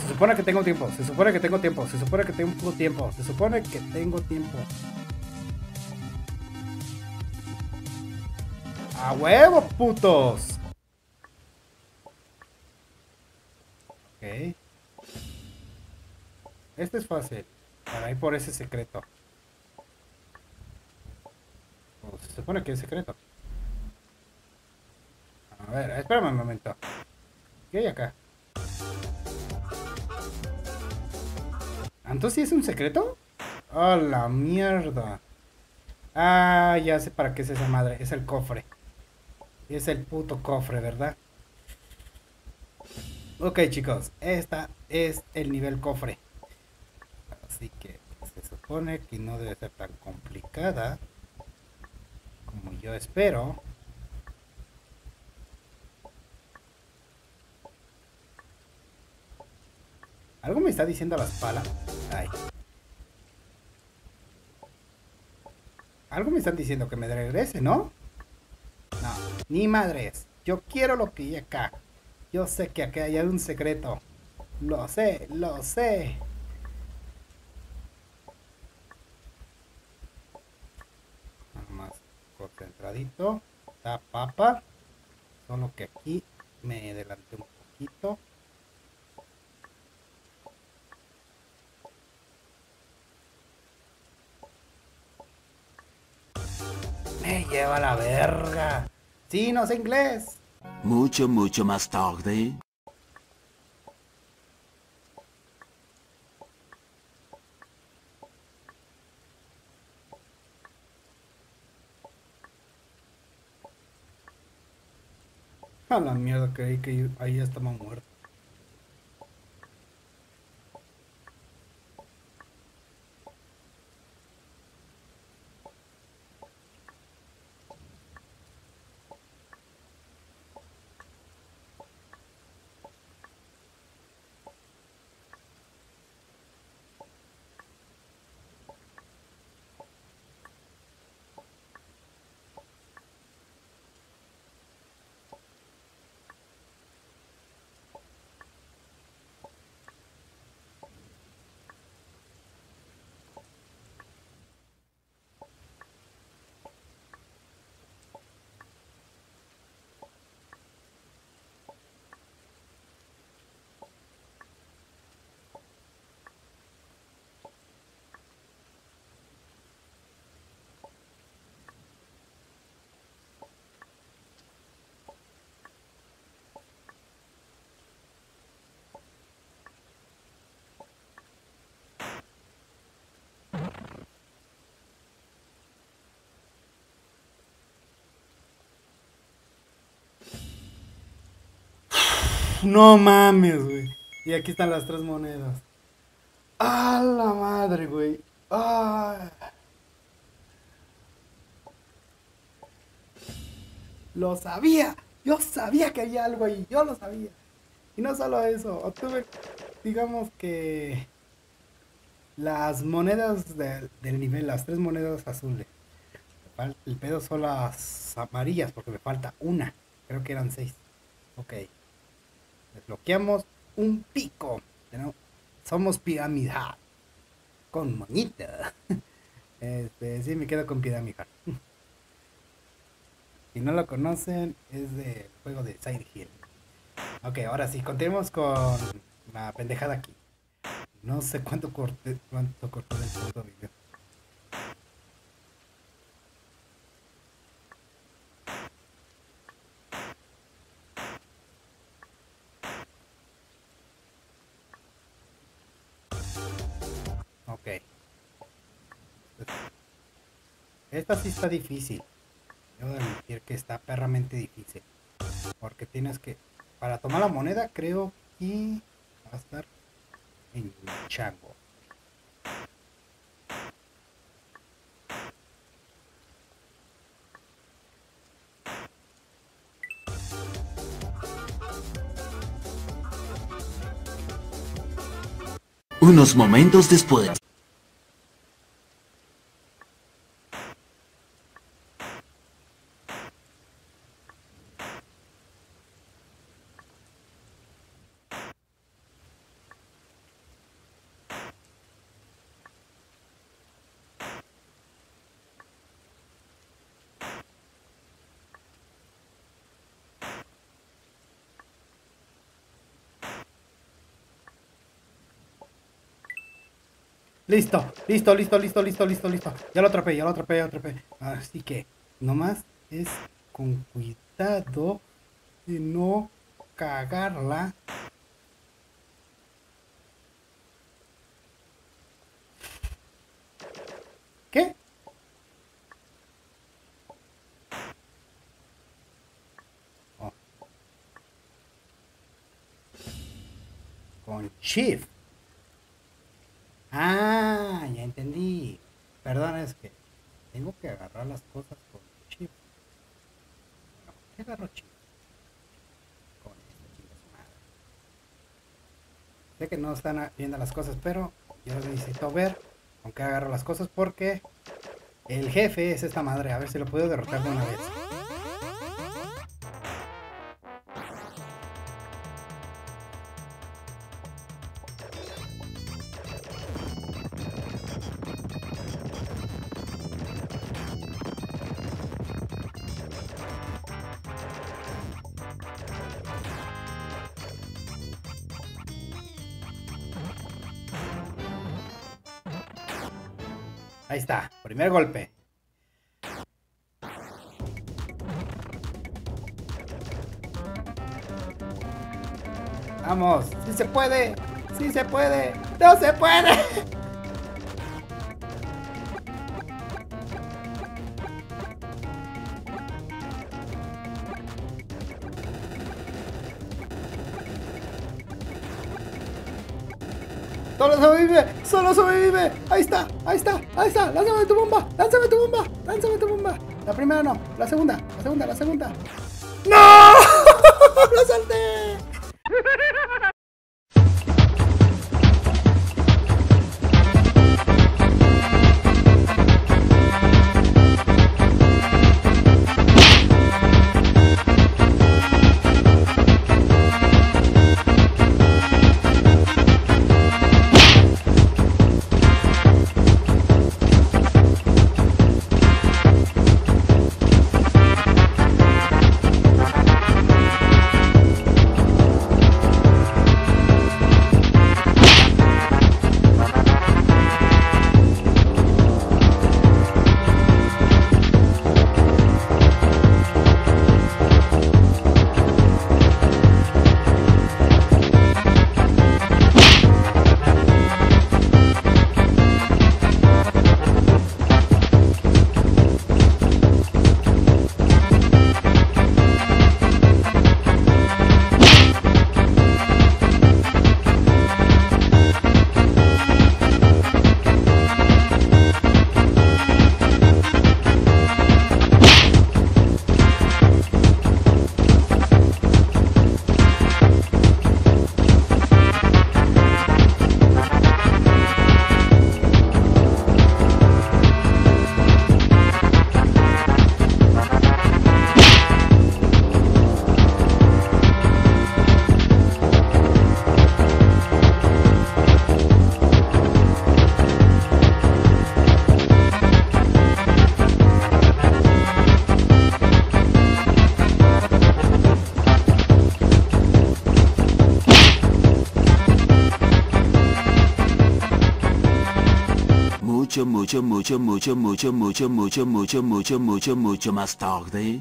Se supone que tengo tiempo. Se supone que tengo tiempo. Se supone que tengo tiempo. Se supone que tengo tiempo. ¡A huevo, putos! Ok. Este es fácil. Para ir por ese secreto. O se supone que es secreto. A ver, espérame un momento. ¿Qué hay acá? ¿Entonces sí es un secreto? ¡Oh, la mierda! Ah, ya sé para qué es esa madre. Es el cofre. Es el puto cofre, ¿verdad? Ok, chicos. Esta es el nivel cofre. Así que se supone que no debe ser tan complicada como yo espero. Algo me está diciendo las palas. Ay. Algo me están diciendo que me regrese, ¿no? No, ni madres. Yo quiero lo que hay acá. Yo sé que acá hay un secreto. Lo sé, lo sé. Nada más concentradito. Está papa. Solo que aquí me adelanté un poquito. Me lleva la verga. Sí, no sé inglés. Mucho, mucho más tarde. A la mierda, creí que ahí ya estaba muerto. No mames, güey. Y aquí están las tres monedas. ¡Ah, la madre, güey! ¡Ah! Lo sabía. Yo sabía que había algo ahí. Yo lo sabía. Y no solo eso. Obtuve, digamos que las monedas del nivel, las tres monedas azules. El pedo son las amarillas porque me falta una. Creo que eran seis. Ok. Desbloqueamos un pico. Somos piramidal. Con monita. Sí, me quedo con piramidal. Si no lo conocen, es del juego de Side Hill. Ok, ahora sí, continuemos con la pendejada aquí. No sé cuánto corté del puto video. Ok. Esta sí está difícil. Debo admitir que está perramente difícil. Porque tienes que... Para tomar la moneda creo que va a estar en chango. Unos momentos después. Listo, listo, listo, listo, listo, listo, listo. Ya lo atrapé, ya lo atrapé, ya lo atrapé. Así que, nomás es con cuidado de no cagarla. ¿Qué? Oh, con Shift. Ah, ya entendí. Perdón, es que tengo que agarrar las cosas con Shift. Bueno, ¿qué agarro Shift? Con esta chinga su madre. Sé que no están viendo las cosas, pero yo necesito ver con qué agarro las cosas porque el jefe es esta madre. A ver si lo puedo derrotar de una vez. Ahí está, primer golpe. Vamos, sí se puede, sí se puede, no se puede. Solo sobrevive, solo sobrevive. Ahí está, ahí está, ahí está. Lánzame tu bomba, lánzame tu bomba, lánzame tu bomba. La primera no, la segunda, la segunda, la segunda. ¡No! ¡Lo salté! Mucho, mucho, mucho, mucho, mucho, mucho, mucho, mucho, mucho, mucho, mucho más tarde.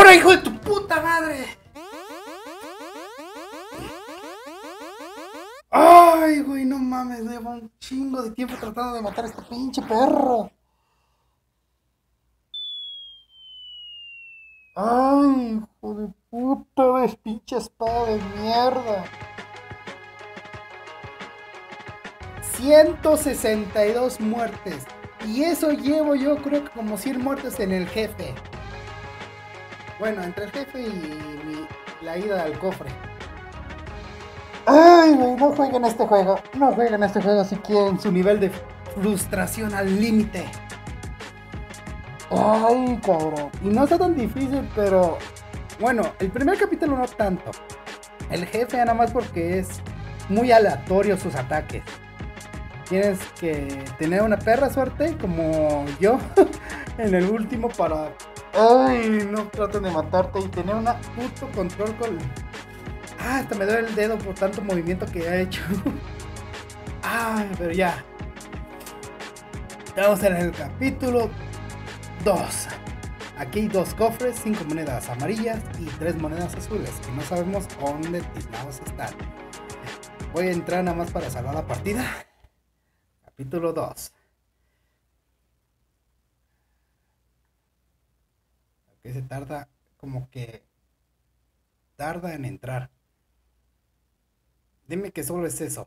¡Ahora, hijo de tu puta madre! ¡Ay, güey, no mames! Llevo un chingo de tiempo tratando de matar a este pinche perro. ¡Ay, hijo de puta! ¡Ves, pinche espada de mierda! 162 muertes. Y eso llevo yo creo que como 100 muertes en el jefe. Bueno, entre el jefe y la ida al cofre. Ay, güey, no jueguen este juego. No jueguen este juego si quieren su nivel de frustración al límite. Ay, cabrón. Y no está tan difícil, pero... Bueno, el primer capítulo no tanto. El jefe nada más porque es muy aleatorio sus ataques. Tienes que tener una perra suerte, como yo, en el último para... Ay, no traten de matarte y tener un puto control con... Ah, hasta me duele el dedo por tanto movimiento que ha hecho. Ay, pero ya. Estamos en el capítulo 2. Aquí hay 2 cofres, 5 monedas amarillas y 3 monedas azules, que no sabemos dónde tirados están. Voy a entrar nada más para salvar la partida. Capítulo 2. Que se tarda, como que tarda en entrar. Dime que solo es eso.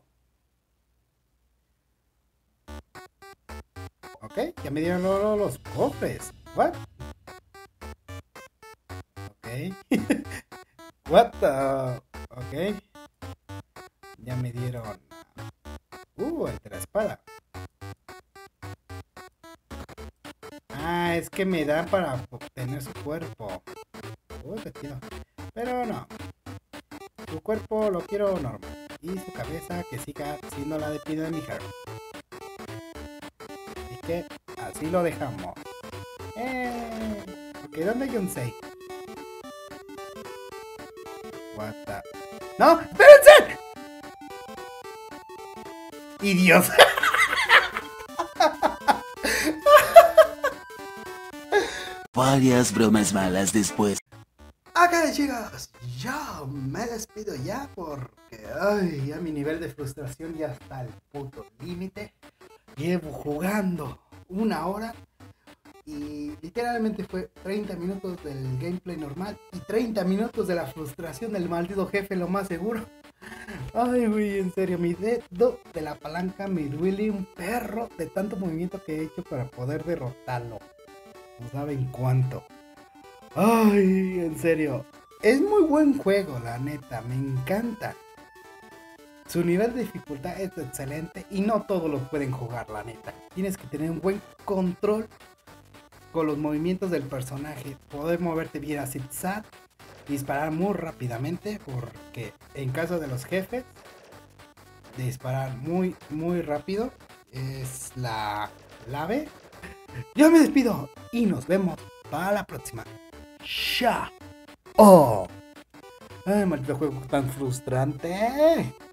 Ok, ya me dieron los cofres. What? Ok. What the... Ok. Ya me dieron... el la espada. Ah, es que me da para obtener su cuerpo. Qué chido. Pero no. Su cuerpo lo quiero normal. Y su cabeza que siga siendo la de Epidemic Heart. Así que así lo dejamos. Ok, ¿dónde hay un 6? What the... ¡No! ¡Espérense! ¡Idios! Varias bromas malas después. Ok, chicos, yo me despido ya porque ay, ya mi nivel de frustración ya está al puto límite. Llevo jugando 1 hora y literalmente fue 30 minutos del gameplay normal y 30 minutos de la frustración del maldito jefe, lo más seguro. Ay, güey, en serio, mi dedo de la palanca me duele un perro de tanto movimiento que he hecho para poder derrotarlo. No saben cuánto. Ay, en serio. Es muy buen juego, la neta. Me encanta. Su nivel de dificultad es excelente y no todos lo pueden jugar, la neta. Tienes que tener un buen control con los movimientos del personaje. Poder moverte bien a zigzag. Disparar muy rápidamente porque en caso de los jefes, disparar muy, muy rápido es la clave. Yo me despido y nos vemos para la próxima. ¡Chao! ¡Oh! ¡Ay, maldito juego tan frustrante!